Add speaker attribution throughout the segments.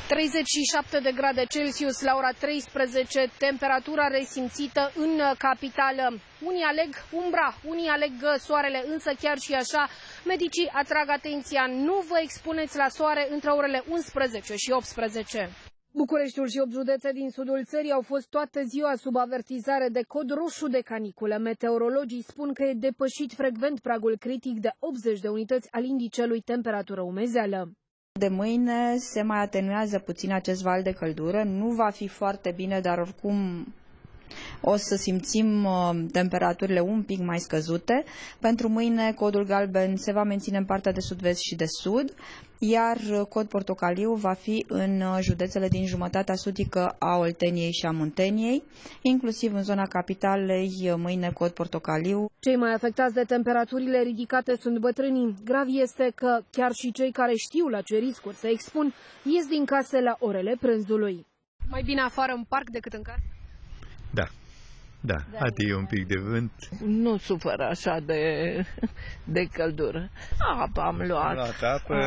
Speaker 1: 37 de grade Celsius la ora 13, temperatura resimțită în capitală. Unii aleg umbra, unii aleg soarele, însă chiar și așa, medicii atrag atenția, nu vă expuneți la soare între orele 11 și 18. Bucureștiul și 8 județe din sudul țării au fost toată ziua sub avertizare de cod roșu de caniculă. Meteorologii spun că e depășit frecvent pragul critic de 80 de unități al indicelui temperatură-umezeală.
Speaker 2: De mâine se mai atenuează puțin acest val de căldură, nu va fi foarte bine, dar oricum o să simțim temperaturile un pic mai scăzute. Pentru mâine codul galben se va menține în partea de sud-vest și de sud, iar cod portocaliu va fi în județele din jumătatea sudică a Olteniei și a Munteniei, inclusiv în zona capitalei, mâine cod portocaliu.
Speaker 1: Cei mai afectați de temperaturile ridicate sunt bătrânii. Grav este că chiar și cei care știu la ce riscuri se expun ies din case la orele prânzului. Mai bine afară în parc decât în casă?
Speaker 3: Da, adică e un pic de vânt.
Speaker 4: Nu sufăr așa de căldură. Apă am luat.
Speaker 3: Apă.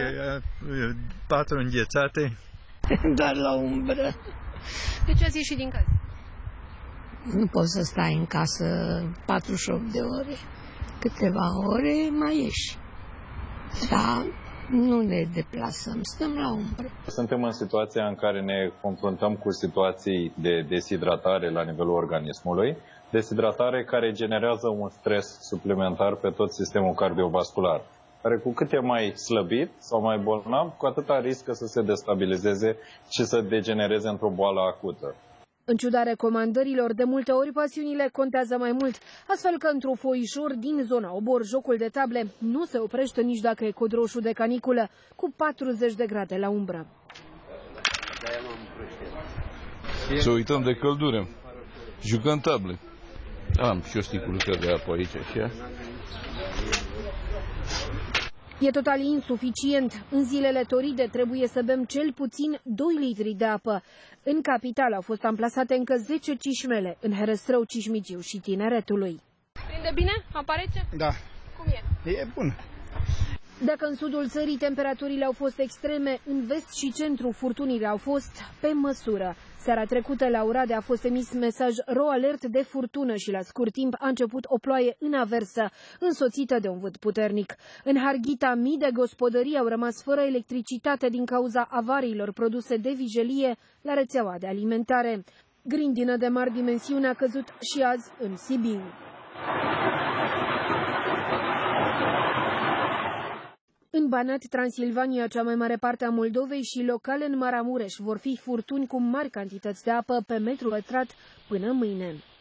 Speaker 3: 4 înghețate.
Speaker 4: Doar la umbră.
Speaker 1: De ce ați ieșit din casă?
Speaker 4: Nu poți să stai în casă 48 de ore. Câteva ore mai ieși. Da, nu ne deplasăm, stăm la umbră.
Speaker 5: Suntem în situația în care ne confruntăm cu situații de deshidratare la nivelul organismului, deshidratare care generează un stres suplimentar pe tot sistemul cardiovascular, care cu cât e mai slăbit sau mai bolnav, cu atâta riscă să se destabilizeze și să degenereze într-o boală acută.
Speaker 1: În ciuda recomandărilor, de multe ori pasiunile contează mai mult, astfel că într-un foișor din zona Obor, jocul de table nu se oprește nici dacă e cod roșu de caniculă, cu 40 de grade la umbră.
Speaker 6: Să uităm de căldură, jucăm table. Am și o sticluță de apă aici, așa.
Speaker 1: E total insuficient. În zilele toride trebuie să bem cel puțin 2 litri de apă. În capitală au fost amplasate încă 10 cișmele, în Herăstrău, Cismigiu și Tineretului. Prinde bine? Aparece?
Speaker 7: Da.
Speaker 1: Cum e?
Speaker 7: E bun.
Speaker 1: Dacă în sudul țării temperaturile au fost extreme, în vest și centru furtunile au fost pe măsură. Seara trecută la Oradea a fost emis mesaj ro-alert de furtună și la scurt timp a început o ploaie în aversă, însoțită de un vânt puternic. În Harghita, mii de gospodării au rămas fără electricitate din cauza avariilor produse de vijelie la rețeaua de alimentare. Grindină de mari dimensiuni a căzut și azi în Sibiu. În Banat, Transilvania, cea mai mare parte a Moldovei, și locale în Maramureș vor fi furtuni cu mari cantități de apă pe metru pătrat până mâine.